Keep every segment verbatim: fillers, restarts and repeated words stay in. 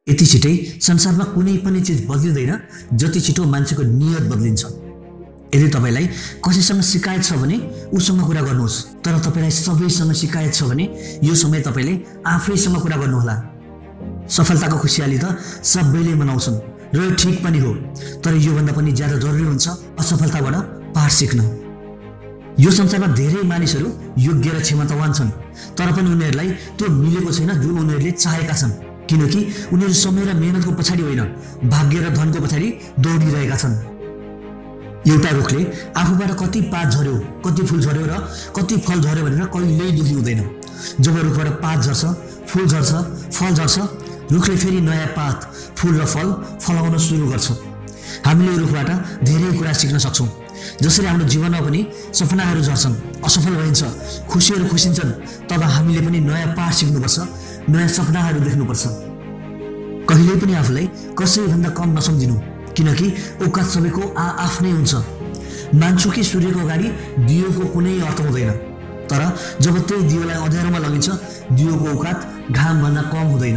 यति छिटै संसारमा कुनै पनि चीज बदलिँदैन जति छिटो मान्छेको नियत बदलिन्छ। यदि तपाईलाई कसैसँग शिकायत छ भने उसँग कुरा गर्नुहोस्, तर तपाईलाई सबैसँग शिकायत छ भने यो समय तपाईले आफैसँग कुरा गर्नुहोला। सफलताको खुसियाली त सबैले मनाउँछन् र यो ठीक पनि हो, तर यो भन्दा पनि ज्यादा जरुरी हुन्छ असफलताबाट पाठ सिक्न। यो संसारमा धेरै मानिसहरू योग्य र क्षमतावान छन्, तर पनि उनीहरूलाई त्यो मिलेको छैन जुन उनीहरूले चाहेका छन्, किनकि उनीहरू समय र मेहनतको पछाडि होइन भाग्य र धनको पछाडि दौडिरहेका छन्। एउटा रुखले आफूबाट कति पात झर्यो, कति फूल झर्यो र कति फल झर्यो भनेर कहिल्यै दुखी हुँदैन। जब रुखबाट पात झर्छ, फूल झर्छ, फल झर्छ, रुखले फेरि नयाँ पात, फूल र फल फलाउन सुरु गर्छ। हामीले रुखबाट धेरै कुरा सिक्न सक्छौँ। जसरी हाम्रो जीवनमा पनि सपनाहरू झर्छन्, असफल भइन्छ, खुसीहरू खुसिन्छन्, तब हामीले पनि नयाँ पाठ सिक्नुपर्छ, नयाँ सपनाहरू देख्नुपर्छ। कहिल्यै पनि आफूलाई कसैभन्दा कम नसम्झिनु, किनकि औकात सबैको आ आफ्नै हुन्छ। मान्छु कि सूर्यको अगाडि दियोको कुनै अर्थ हुँदैन, तर जब त्यही दियोलाई अँध्यारोमा लगिन्छ दियोको औकात घामभन्दा कम हुँदैन।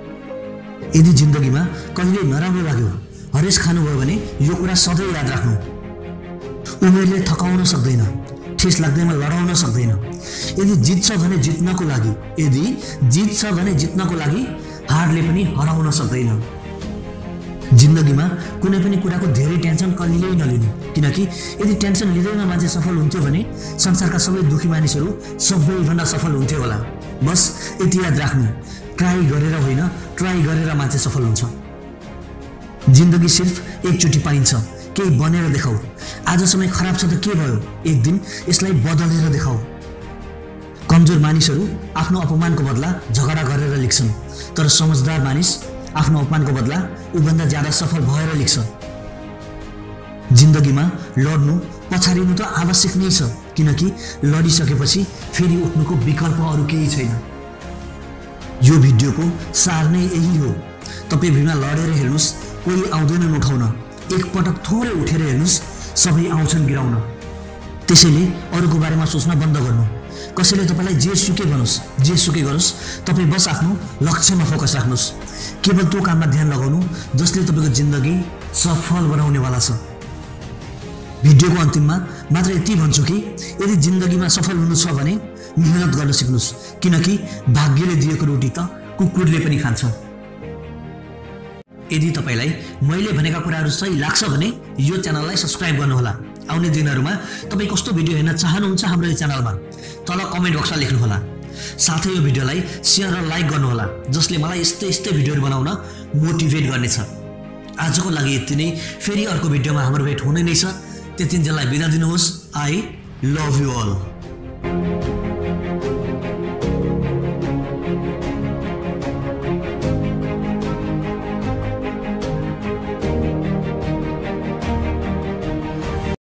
यदि जिन्दगीमा कहिल्यै नराम्रो लाग्यो, हरेस खानुभयो भने यो कुरा सधैँ याद राख्नु, उमेरले थकाउन सक्दैन, ठेस लाग्दैमा लडाउन सक्दैन। यदि जित्छ भने जित्नको लागि, यदि जित्छ भने जित्नको लागि हारले पनि हराउन सक्दैन। जिन्दगीमा कुनै पनि कुराको धेरै टेन्सन कहिल्यै नलिनु, किनकि यदि टेन्सन लिँदैमा मान्छे सफल हुन्थ्यो भने संसारका सबै दुखी मानिसहरू सबैभन्दा सफल हुन्थ्यो होला। बस यति याद राख्नु, ट्राई गरेर होइन ट्राई गरेर मान्छे सफल हुन्छ। जिन्दगी सिर्फ एकचोटि पाइन्छ, केही बनेर देखाऊ। आज समय खराब छ त के भयो, एक दिन यसलाई बदलेर देखाऊ। कमजोर मानिसहरू आफ्नो अपमानको बदला झगडा गरेर लिख्छन्, तर समझदार मानिस आफ्नो अपमानको बदला उभन्दा ज्यादा सफल भएर लिख्छ। जिन्दगीमा लड्नु पछारिनु त आवश्यक नै छ, किनकि लडिसकेपछि फेरि उठ्नुको विकल्प अरू केही छैन। यो भिडियोको सार नै यही हो। तपाईँ भिडमा लडेर हेर्नुहोस्, कोही आउँदैनन् उठाउन, एकपटक थोरै उठेर हेर्नुहोस्, सबै आउँछन् गिराउन। त्यसैले अरूको बारेमा सोच्न बन्द गर्नु। कसैले तपाईँलाई जे सुकै भनोस्, जे सुकै गरोस्, तपाईँ बस आफ्नो लक्ष्यमा फोकस राख्नुहोस्। केवल त्यो काममा ध्यान लगाउनु जसले तपाईँको जिन्दगी सफल बनाउनेवाला छ। भिडियोको अन्तिममा मात्र यति भन्छु कि यदि जिन्दगीमा सफल हुनु छ भने मेहनत गर्न सिक्नुहोस्, किनकि भाग्यले दिएको रोटी त कुकुरले पनि खान्छ। यदि तपाईँलाई मैले भनेका कुराहरू सही लाग्छ भने यो च्यानललाई सब्स्क्राइब गर्नुहोला। आउने दिनहरूमा तपाईँ कस्तो भिडियो हेर्न चाहनुहुन्छ हाम्रो यो च्यानलमा तल कमेन्ट बक्समा लेख्नुहोला। साथै यो भिडियोलाई सेयर र लाइक गर्नुहोला, जसले मलाई यस्तै यस्तै भिडियोहरू बनाउन मोटिभेट गर्नेछ। आजको लागि यति नै, फेरि अर्को भिडियोमा हाम्रो भेट हुने नै छ। त्यतिन्जेललाई बिदा दिनुहोस्। I love you all.